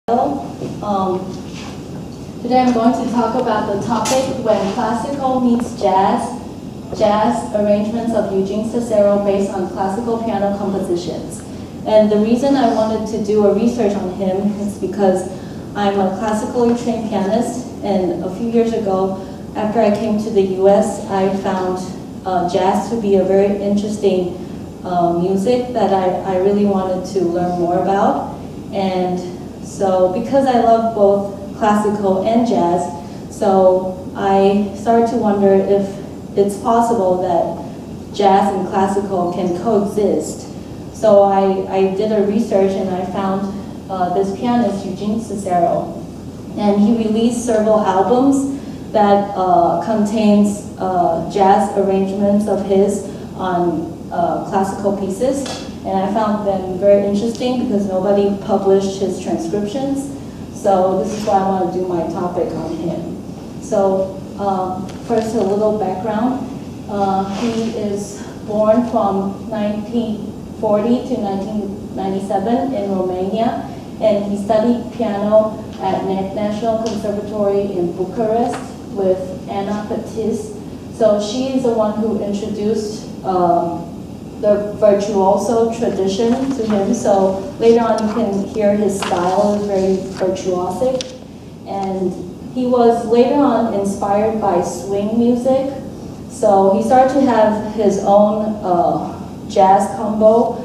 Um, Today I'm going to talk about the topic when classical meets jazz arrangements of Eugen Cicero based on classical piano compositions. And the reason I wanted to do a research on him is because I'm a classically trained pianist, and a few years ago, after I came to the US, I found jazz to be a very interesting music that I really wanted to learn more about. And so because I love both classical and jazz, so I started to wonder if it's possible that jazz and classical can coexist. So I did a research and I found this pianist, Eugen Cicero, and he released several albums that contains jazz arrangements of his on classical pieces. And I found them very interesting because nobody published his transcriptions. So this is why I want to do my topic on him. So first, a little background. He is born from 1940 to 1997 in Romania, and he studied piano at National Conservatory in Bucharest with Anna Patis. So she is the one who introduced the virtuoso tradition to him. So later on you can hear his style is very virtuosic. And he was later on inspired by swing music. So he started to have his own jazz combo,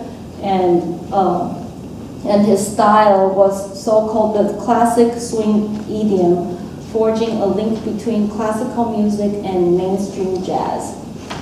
and his style was so-called the classic swing idiom, forging a link between classical music and mainstream jazz.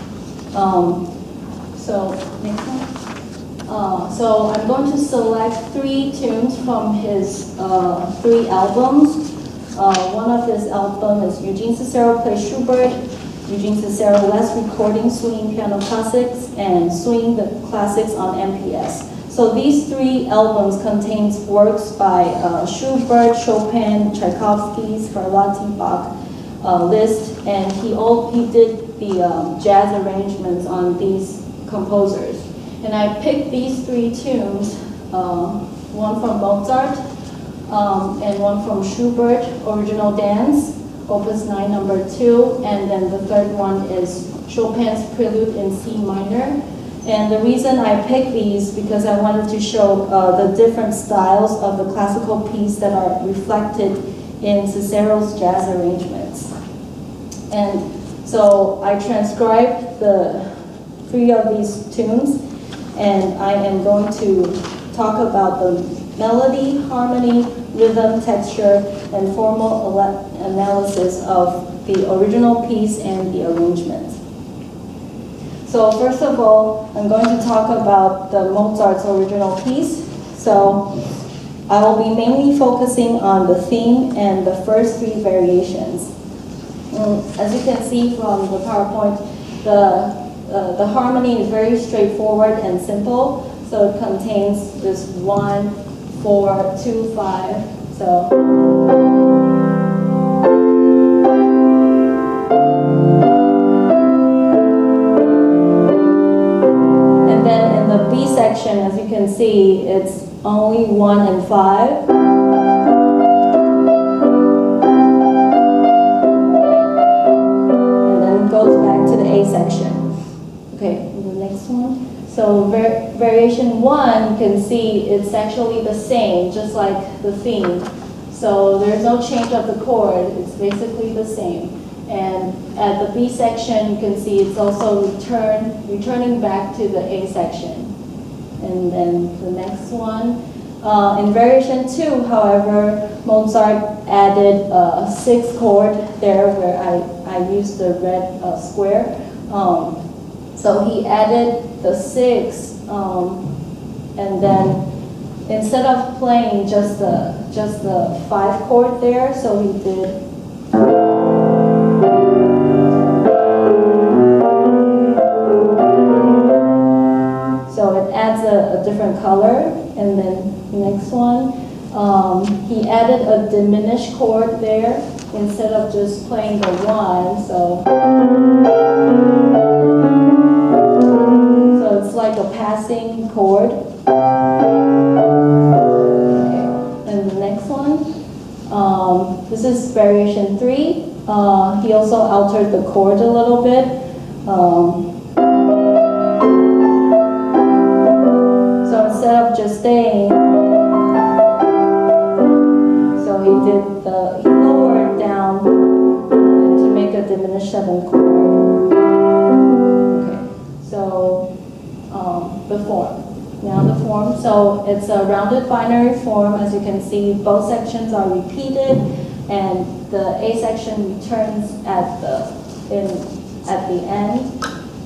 So next one. So I'm going to select 3 tunes from his 3 albums. One of his albums is Eugen Cicero Plays Schubert, Eugen Cicero Less Recording Swinging Piano Classics, and Swing the Classics on MPS. So these 3 albums contains works by Schubert, Chopin, Tchaikovsky, Scarlatti, Bach, Liszt, and he did the jazz arrangements on these composers. And I picked these 3 tunes, one from Mozart, and one from Schubert, Original Dance, Opus 9, number 2, and then the third one is Chopin's Prelude in C minor. And the reason I picked these because I wanted to show the different styles of the classical piece that are reflected in Cicero's jazz arrangements. And so I transcribed the 3 of these tunes, and I am going to talk about the melody, harmony, rhythm, texture, and formal analysis of the original piece and the arrangement. So first of all, I'm going to talk about the Mozart's original piece. So I will be mainly focusing on the theme and the first 3 variations. As you can see from the PowerPoint, the harmony is very straightforward and simple. So it contains this 1, 4, 2, 5. So. Section, as you can see, it's only 1 and 5. And then it goes back to the A section. Okay, the next one. So variation 1, you can see it's actually the same, just like the theme. So there's no change of the chord, it's basically the same. And at the B section, you can see it's also returning back to the A section. And then the next one. In variation 2, however, Mozart added a 6th chord there where I used the red square. So he added the 6, and then instead of playing just the 5 chord there, so he did. So it adds a different color. And then the next one, he added a diminished chord there instead of just playing the 1. So it's like a passing chord. Okay. And the next one. one. This is variation 3. He also altered the chord a little bit. So instead of just staying, so he lowered down to make a diminished 7 chord. Okay, so the form. Now the form, so it's a rounded binary form. As you can see, both sections are repeated, and the A section returns at the end.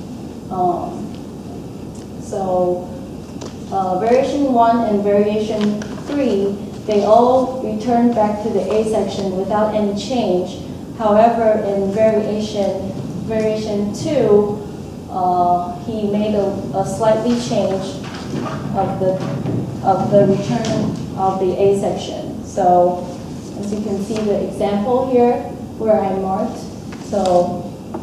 Variation 1 and variation 3, they all return back to the A section without any change. However, in variation 2, he made a slightly change of the return of the A section. So as you can see the example here where I marked. So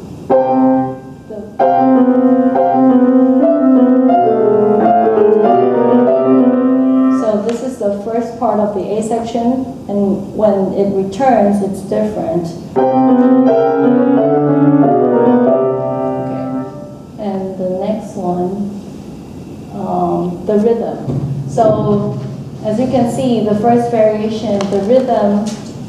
this is the first part of the A section, and when it returns, it's different. Okay, and the next one, the rhythm. So as you can see, the first variation, the rhythm,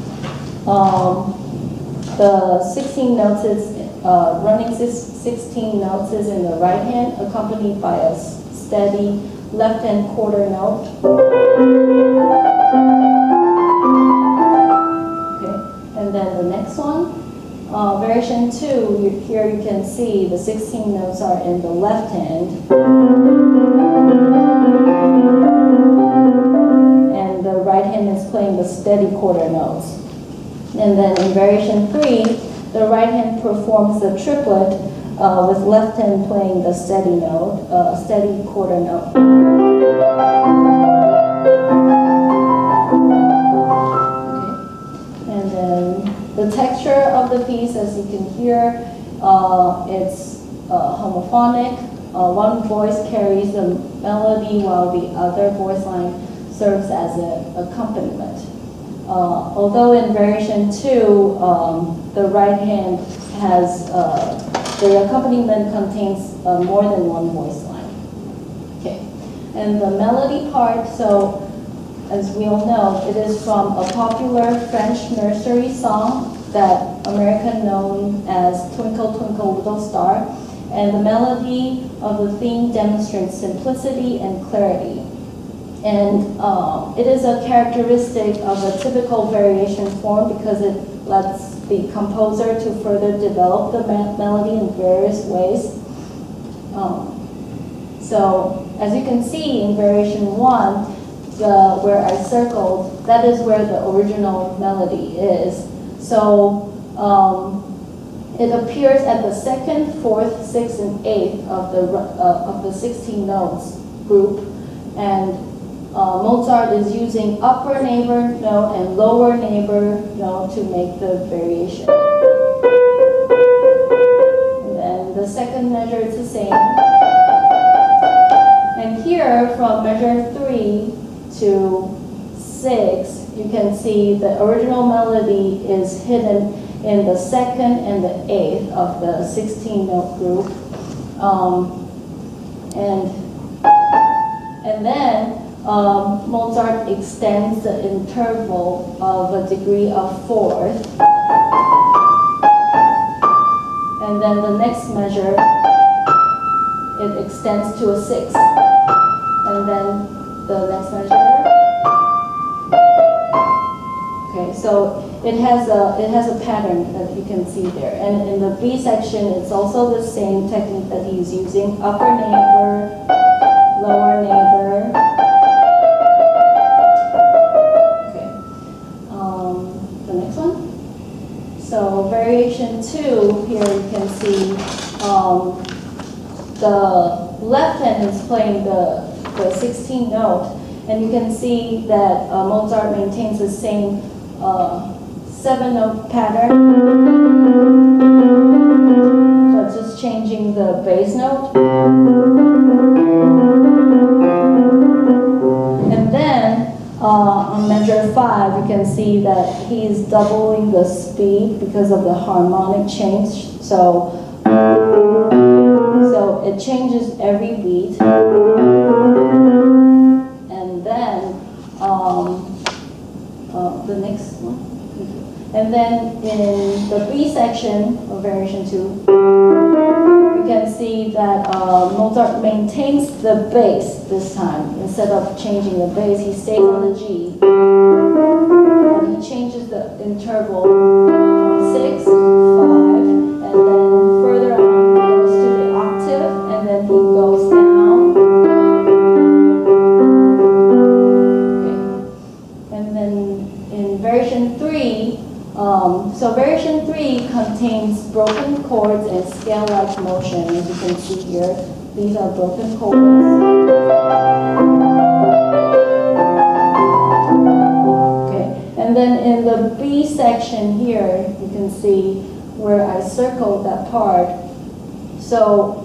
the 16 notes is running 16 notes is in the right hand, accompanied by a steady left hand quarter note. Okay, and then the next one, variation 2. Here you can see the 16 notes are in the left hand, and the right hand is playing the steady quarter notes. And then in variation 3, the right hand performs the triplet with left hand playing the steady note, steady quarter note. Okay. And then the texture of the piece, as you can hear, it's homophonic. One voice carries the melody while the other voice line serves as an accompaniment. Although in variation 2, the right hand has, the accompaniment contains more than one voice line. Okay, and the melody part, so as we all know, it is from a popular French nursery song that American known as Twinkle Twinkle Little Star, and the melody of the theme demonstrates simplicity and clarity. And it is a characteristic of a typical variation form because it lets the composer to further develop the melody in various ways. So as you can see in variation 1, where I circled, that is where the original melody is. So it appears at the 2nd, 4th, 6th, and 8th of the 16 notes group, and Mozart is using upper neighbor note and lower neighbor note to make the variation. And then the second measure is the same. And here, from measure 3 to 6, you can see the original melody is hidden in the 2nd and the 8th of the 16 note group. And then Mozart extends the interval of a degree of 4th. And then the next measure, it extends to a 6th. And then the next measure. Okay, so it has a pattern that you can see there. And in the B section, it's also the same technique that he's using: upper neighbor, lower neighbor. Okay, the next one. So variation 2, here you can see the left hand is playing the 16th note, and you can see that Mozart maintains the same 7-note pattern, but just changing the bass note. And then on measure measure 5, you can see that he's doubling the speed because of the harmonic change. So it changes every beat. And then the next one. And then in the B section of variation 2, you can see that Mozart maintains the bass this time. Instead of changing the bass, he stays on the G. And he changes the interval from 6 to 5, and then further on he goes to the octave, and then he goes down. Okay. And then in variation 3, so variation 3 contains broken chords and scale-like motion. As you can see here, these are broken chords. Okay, and then in the B section here, you can see where I circled that part. So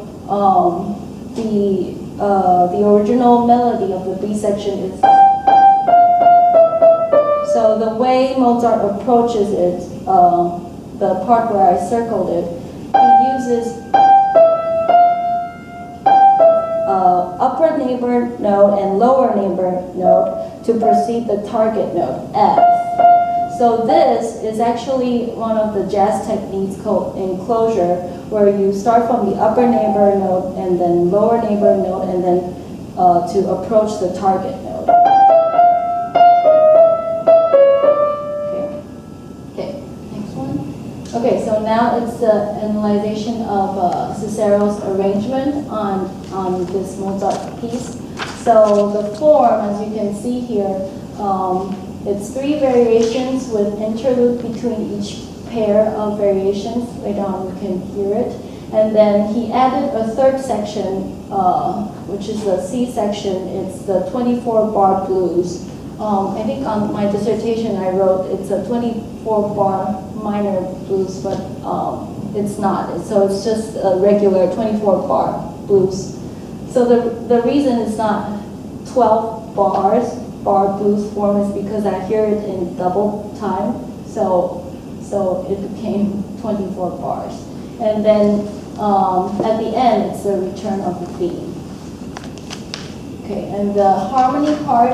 the original melody of the B section is. So the way Mozart approaches it, the part where I circled it, he uses upper neighbor note and lower neighbor note to precede the target note, F. So this is actually one of the jazz techniques called enclosure, where you start from the upper neighbor note and then lower neighbor note, and then to approach the target note. Okay, so now it's the analyzation of Cicero's arrangement on this Mozart piece. So the form, as you can see here, it's 3 variations with interlude between each pair of variations. Later on you can hear it. And then he added a third section, which is the C section. It's the 24-bar blues. I think on my dissertation I wrote it's a 24-bar minor blues, but it's not. So it's just a regular 24-bar blues. So the reason it's not 12 bar blues form is because I hear it in double time. So it became 24 bars. And then at the end, it's the return of the theme. Okay, and the harmony part.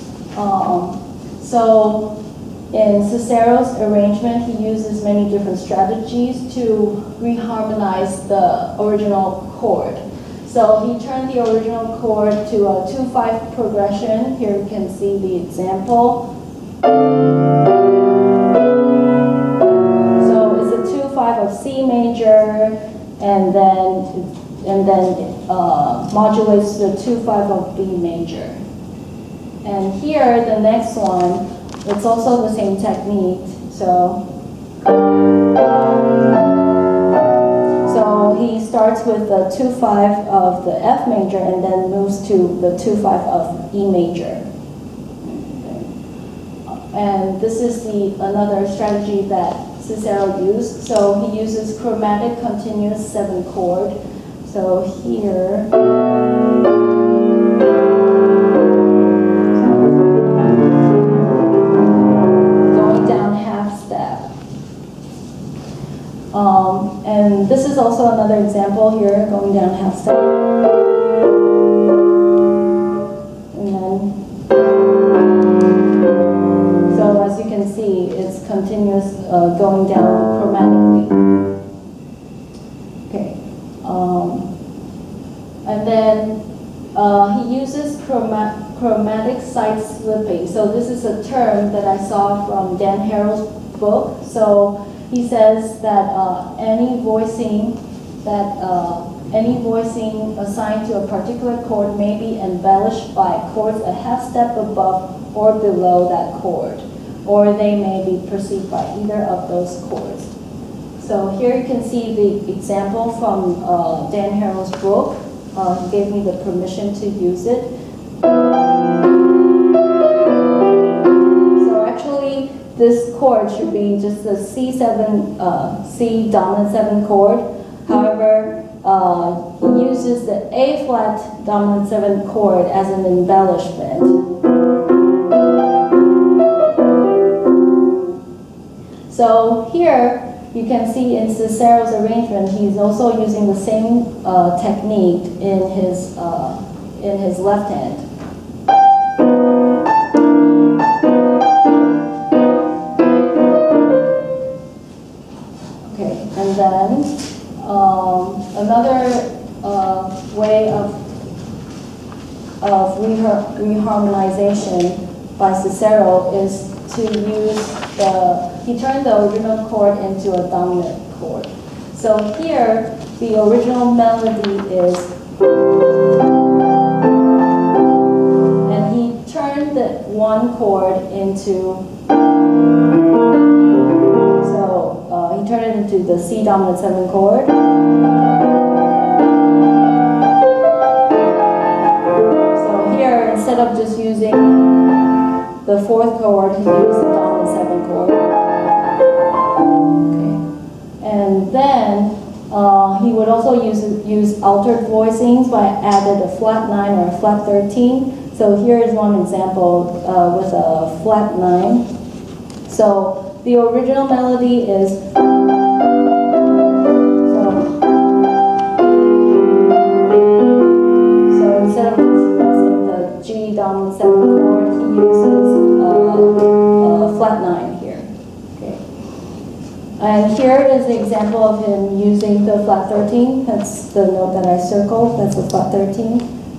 So in Cicero's arrangement, he uses many different strategies to reharmonize the original chord. So he turned the original chord to a 2-5 progression. Here you can see the example. So it's a 2-5 of C major, and then modulates the 2-5 of B major. And here, the next one, it's also the same technique. So he starts with the 2-5 of the F major and then moves to the 2-5 of E major. Okay. And this is another strategy that Cicero used. So he uses chromatic continuous 7 chord. So here. And this is also another example here, going down half step. And then, so as you can see, it's continuous going down chromatically. Okay. And then he uses chromatic side slipping. So this is a term that I saw from Dan Harrell's book. So he says that any voicing assigned to a particular chord may be embellished by chords a half step above or below that chord, or they may be preceded by either of those chords. So here you can see the example from Dan Harrell's book. He gave me the permission to use it. So actually, this chord should be just the C7, C dominant 7 chord. However, he uses the A flat dominant 7 chord as an embellishment. So here you can see in Cicero's arrangement, he's also using the same technique in his left hand. Okay, and then another way of reharmonization by Cicero is to use he turned the original chord into a dominant chord. So here, the original melody is, and he turned the one chord into, so he turned it into the C dominant 7 chord. So here, instead of just using the 4th chord, he used the dominant 7 chord. Okay. And then he would also use altered voicings by added a flat 9 or a flat 13. So here is one example with a flat 9. So the original melody is, so instead of using the G dominant 7 chord, he uses flat 9 here. Okay. And here is the example of him using the flat 13. That's the note that I circled. That's the flat 13.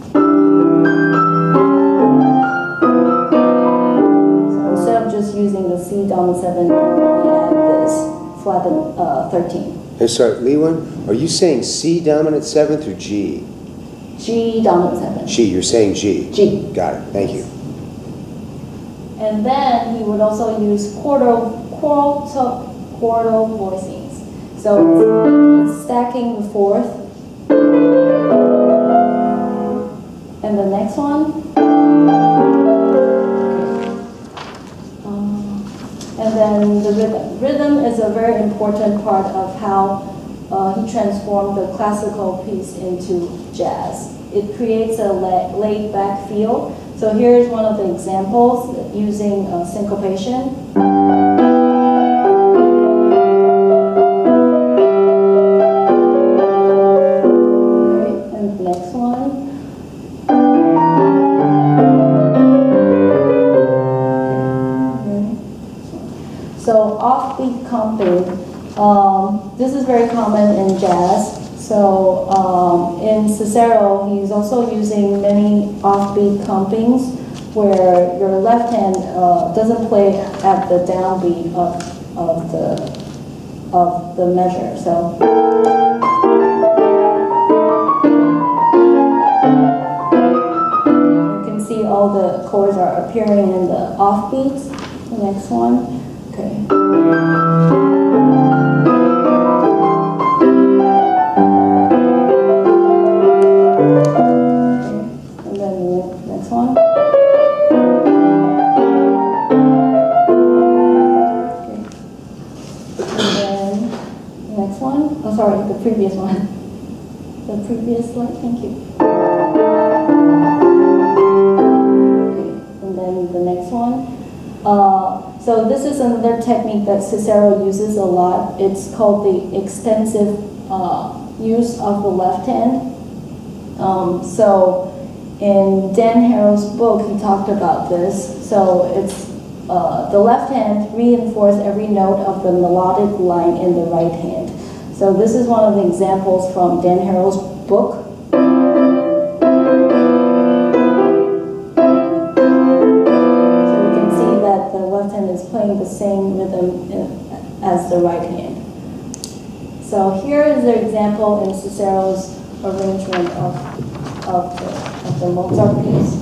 So instead of just using the C dominant 7, we add this flat 13. Hey, sorry, Li-Wen, are you saying C dominant 7th or G? G dominant 7. G, you're saying G. G. Got it, thank you. And then he would also use quartal voicings. So it's stacking the 4th. And the next one. Okay. And then the rhythm. Rhythm is a very important part of how he transformed the classical piece into jazz. It creates a laid-back feel. So here's one of the examples using syncopation. Okay, and the next one. Okay. So offbeat comping. This is very common in jazz. So in Cicero, he's also using many offbeat compings where your left hand doesn't play at the downbeat of the measure. So you can see all the chords are appearing in the offbeats. The next one, okay. Sorry, the previous one. The previous slide, thank you. Okay, and then the next one. So this is another technique that Cicero uses a lot. It's called the extensive use of the left hand. So in Dan Harrow's book, he talked about this. So it's the left hand reinforces every note of the melodic line in the right hand. So this is one of the examples from Dan Harrow's book. So you can see that the left hand is playing the same rhythm as the right hand. So here is the example in Cicero's arrangement of the Mozart piece.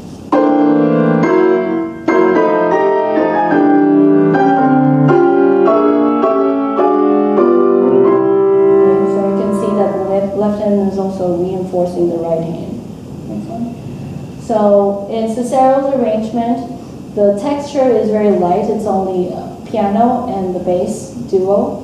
Left hand is also reinforcing the right hand. Next one. So in Cicero's arrangement, the texture is very light. It's only piano and the bass duo.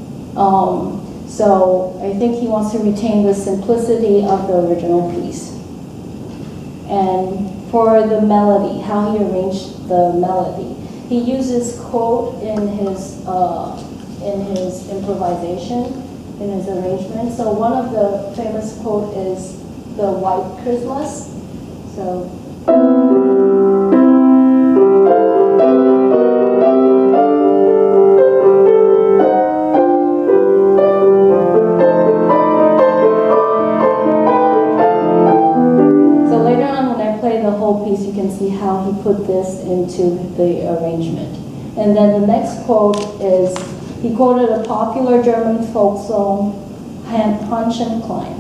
So I think he wants to retain the simplicity of the original piece. And for the melody, how he arranged the melody. he uses quote in his improvisation, in his arrangement. So one of the famous quote is the White Christmas. So. Piece, you can see how he put this into the arrangement. And then the next quote is, he quoted a popular German folk song, Punch and Climb.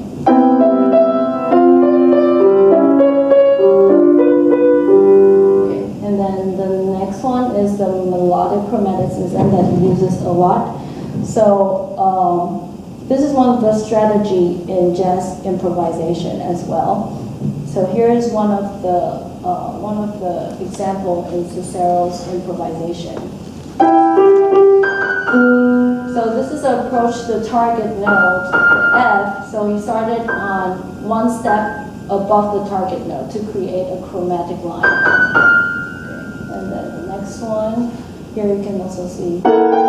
Okay. And then the next one is the melodic chromaticism that he uses a lot. So this is one of the strategy in jazz improvisation as well. So here is one of the example in Cicero's improvisation. So this is an approach to the target note, the F. So he started on one step above the target note to create a chromatic line. Okay. And then the next one, here you can also see.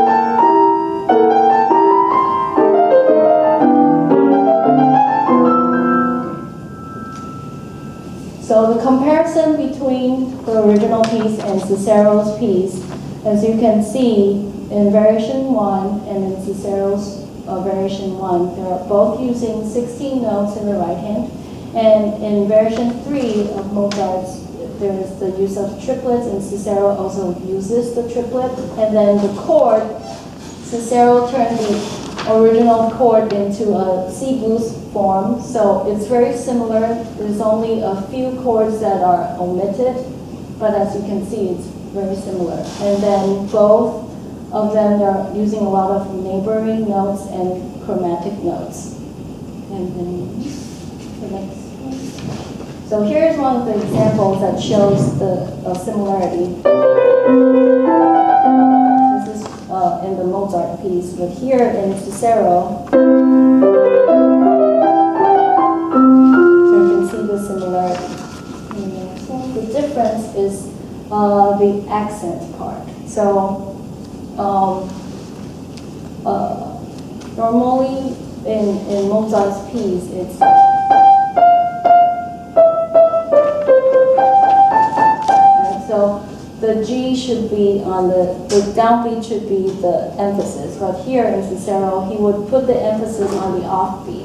So the comparison between the original piece and Cicero's piece, as you can see in variation 1 and in Cicero's variation 1, they are both using 16 notes in the right hand. And in variation 3 of Mozart's, there is the use of triplets, and Cicero also uses the triplet. And then the chord, Cicero turned the original chord into a C blues form, so it's very similar. There's only a few chords that are omitted, but as you can see, it's very similar. And then both of them are using a lot of neighboring notes and chromatic notes. And then the next one. So here's one of the examples that shows the similarity. In the Mozart piece, but here in Cicero, so you can see the similarity. The difference is the accent part. So normally in Mozart's piece, it's so the G should be on the downbeat should be the emphasis, but here in Cicero, he would put the emphasis on the offbeat.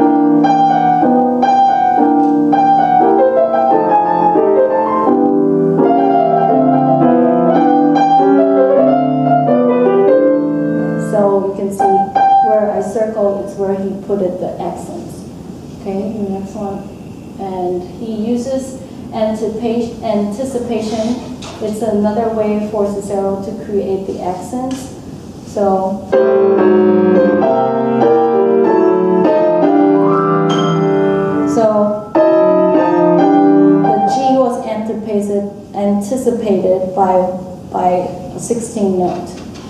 So you can see where I circled, it's where he put it, the accents. Okay, the next one. And he uses anticipation. It's another way for Cicero to create the accents. So the G was anticipated by a 16 note.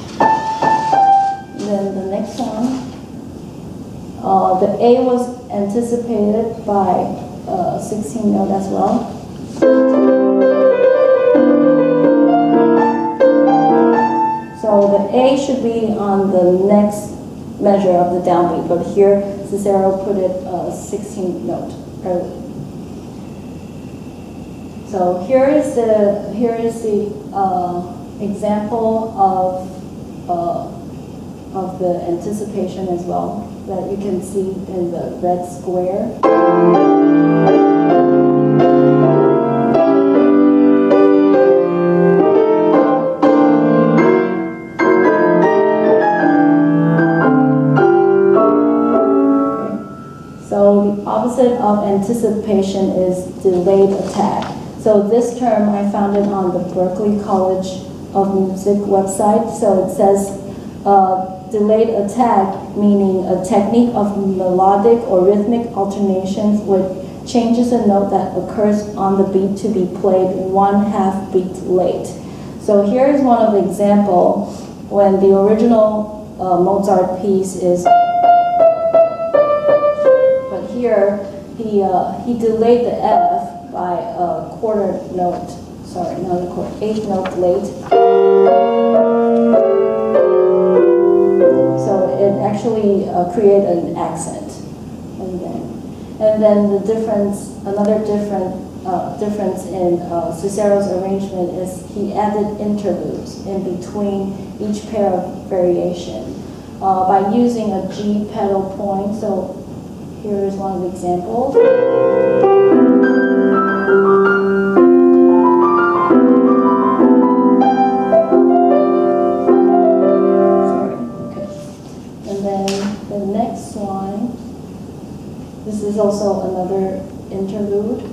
Then the next one, the A was anticipated by a 16 note as well. So the A should be on the next measure of the downbeat, but here Cicero put it 16th note early. So here is the example of the anticipation as well that you can see in the red square. Opposite of anticipation is delayed attack. So this term, I found it on the Berklee College of Music website. So it says delayed attack, meaning a technique of melodic or rhythmic alternations which changes a note that occurs on the beat to be played 1/2 beat late. So here is one of the examples when the original Mozart piece is, but here he delayed the F by a quarter note. sorry, not a chord, 8th note late. So it actually create an accent, and then the difference, another difference in Cicero's arrangement is he added interludes in between each pair of variation by using a G pedal point. So here is one of the examples. This is also another interlude.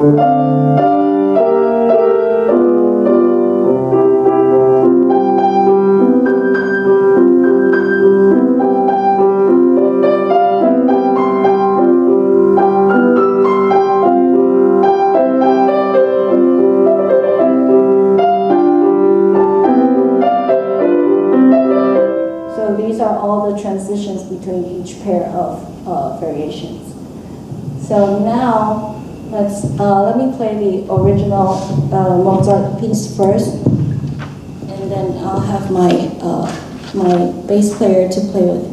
So these are all the transitions between each pair of variations. So now, let me play the original Mozart piece first, and then I'll have my my bass player to play with me.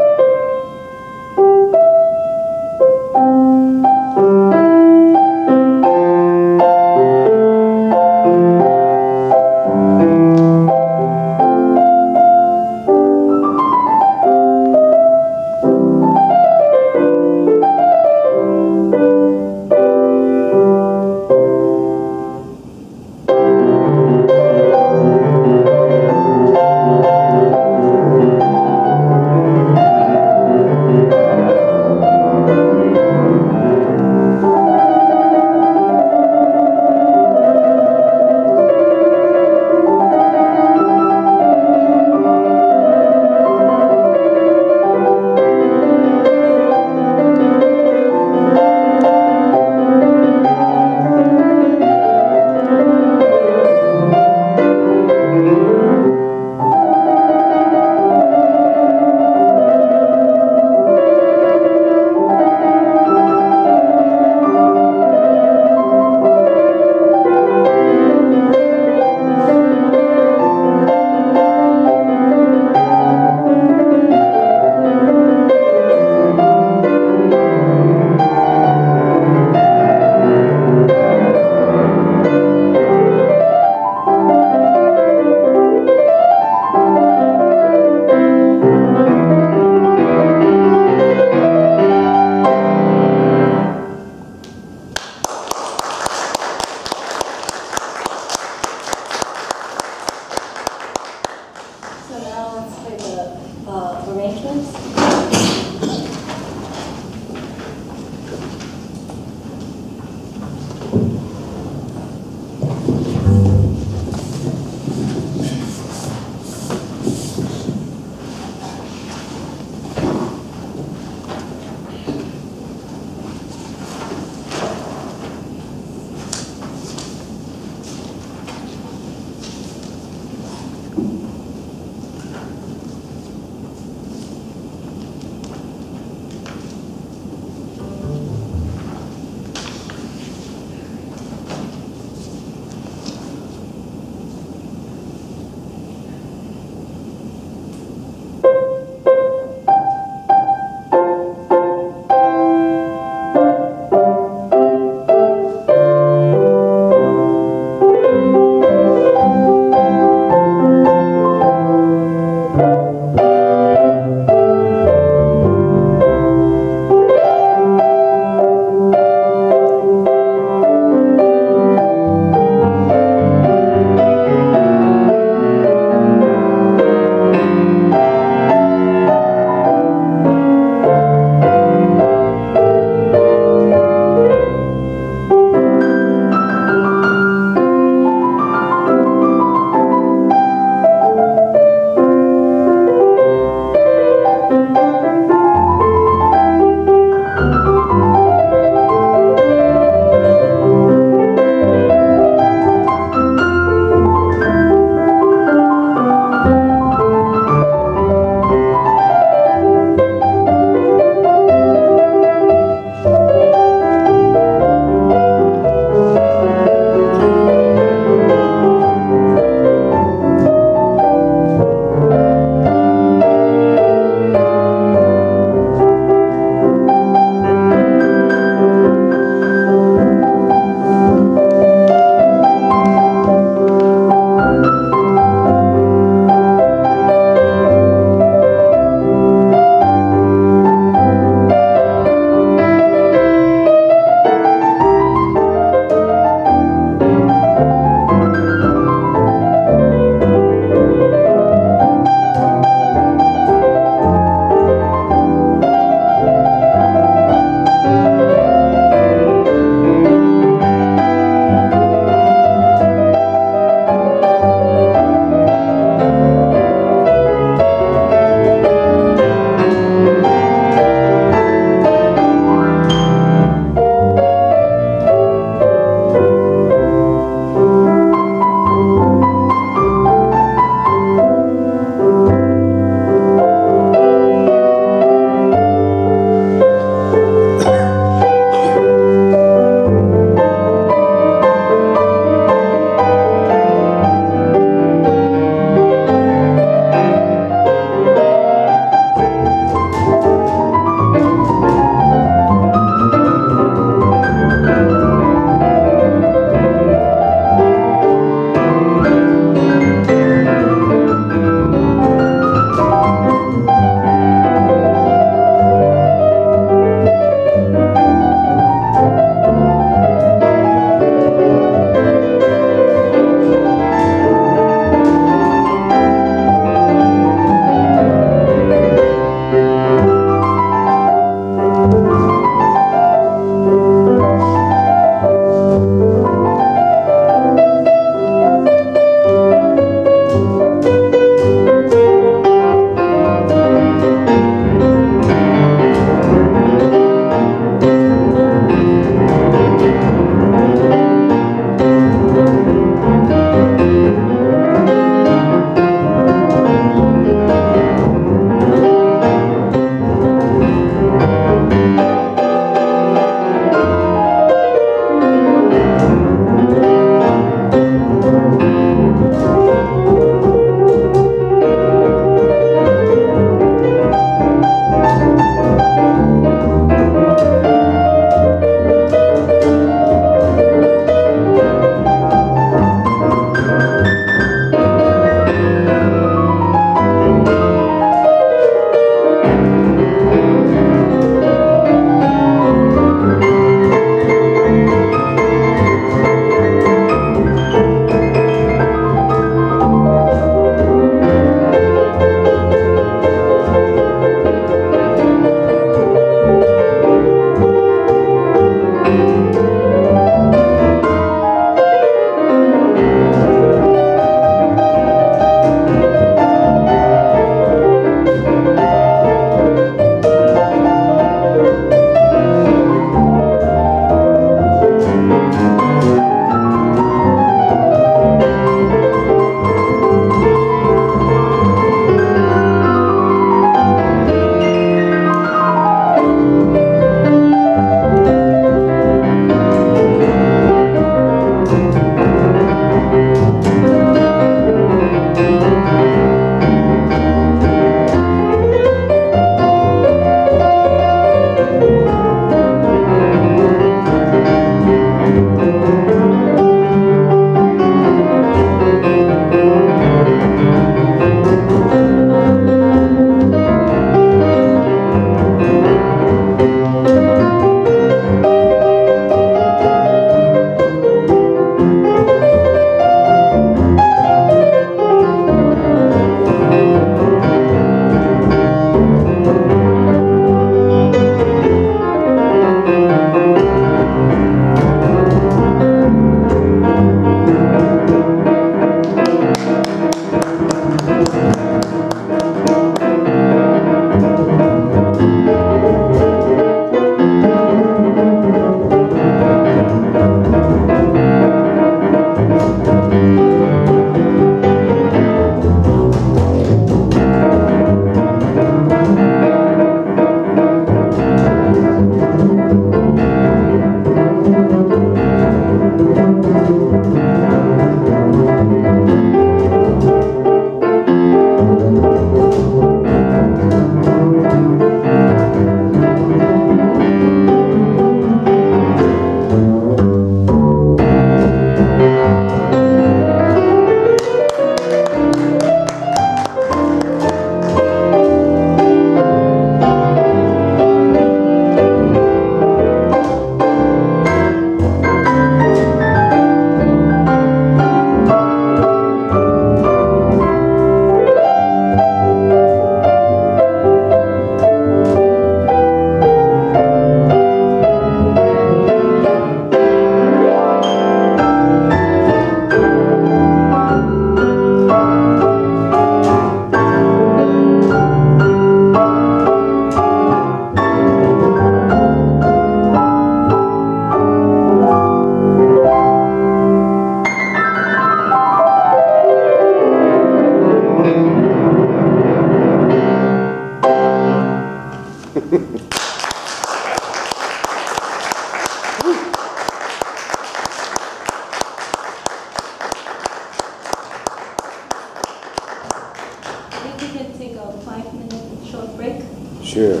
5-minute short break? Sure.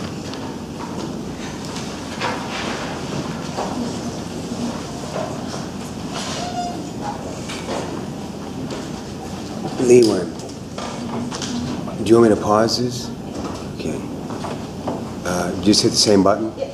Li-Wen, do you want me to pause this? Okay. Just hit the same button? Yeah.